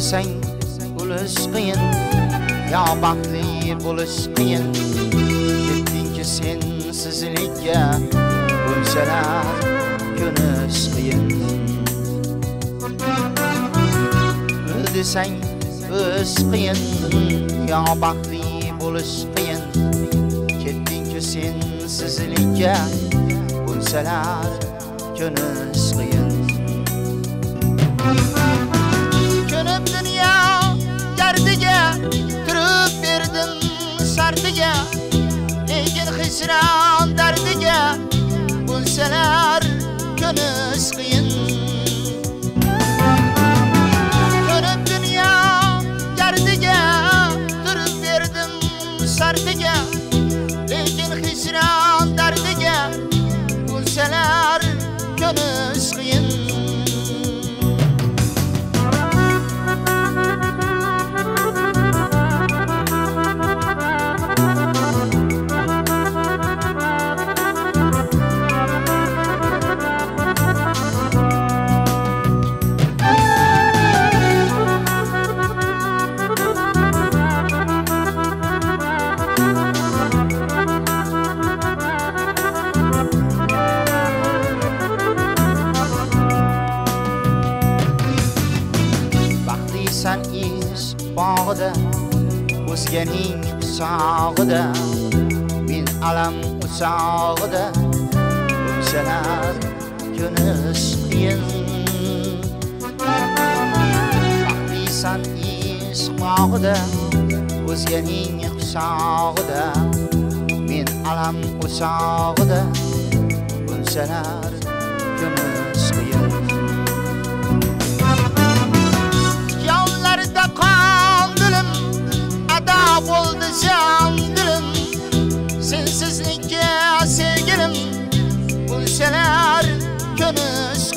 desang bo'lish qiyin, yo baxtli bo'lish qiyin. Ketdingki sensizlikka, bo'lsalar ko'nish qiyin. Desang o'z qiyin, yo baxtli bo'lish qiyin. Ketdingki sensizlikka, bo'lsalar ko'nish qiyin. Ko'nib dunyo gardiga, turib berdim shartiga, lekin hijron dardiga, bo'lsalar ko'nish qiyin. Ko'nib dunyo gardiga, turib berdim shartiga, lekin hijron dardiga, bo'lsalar ko'nish qiyin. Sen ish bog'ida, o'zganing quchog'ida, men alam o'chog'ida, bo'lsalar ko'nish qiyin. Baxtlisan ish bog'ida, o'zganing quchog'ida, men alam o'chog'ida, bo'lsalar ko'nish qiyin. Bo'ldi jon dilim, sensizlikka sevgilim, bo'lsalar ko'nish